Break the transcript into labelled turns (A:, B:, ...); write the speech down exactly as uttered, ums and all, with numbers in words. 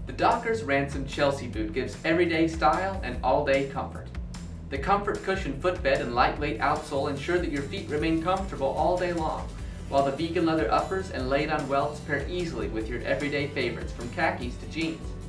A: The Dockers Ransom Chelsea boot gives everyday style and all-day comfort. The comfort cushion footbed and lightweight outsole ensure that your feet remain comfortable all day long, while the vegan leather uppers and laid-on welts pair easily with your everyday favorites from khakis to jeans.